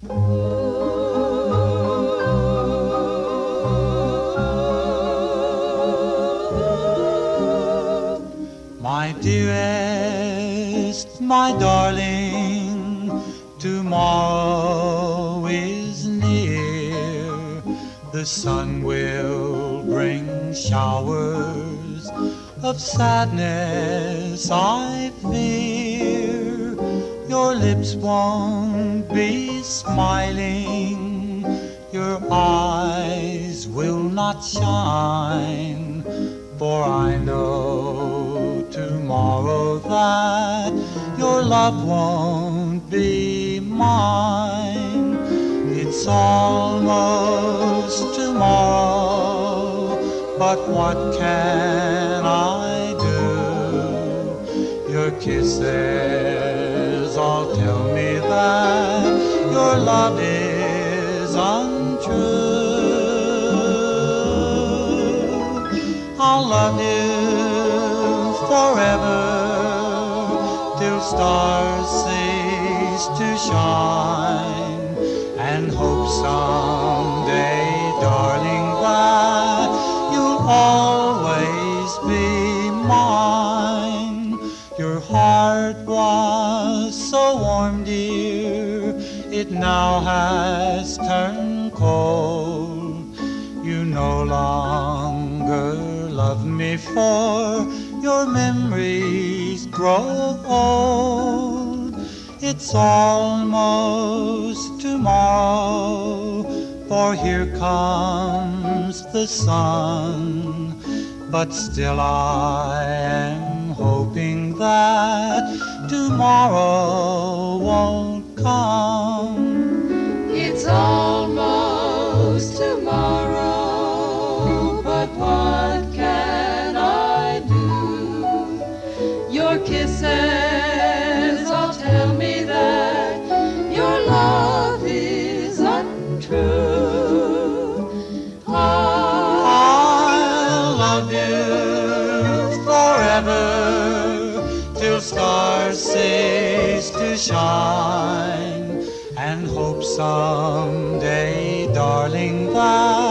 My dearest, my darling, tomorrow is near. The sun will bring showers of sadness, I fear. Your lips won't be smiling, your eyes will not shine, for I know tomorrow that your love won't be mine. It's almost tomorrow, but what can I do? Your kisses all tell me that your love is untrue. I'll love you forever till stars cease to shine, and hope someday, darling, that you'll always be mine. Your heart was so warm, dear, it now has turned cold. You no longer love me, for your memories grow old. It's almost tomorrow, for here comes the sun, but still I am hoping that tomorrow won't come. It's almost tomorrow, but what can I do? Your kisses all tell me that your love is untrue. I'll love you forever till stars cease to shine, and hope someday, darling, that